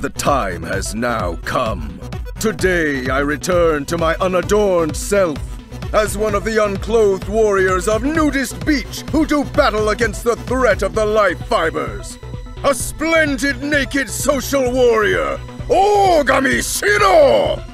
The time has now come. Today I return to my unadorned self as one of the unclothed warriors of Nudist Beach who do battle against the threat of the life fibers. A splendid naked social warrior, Ogami Shino!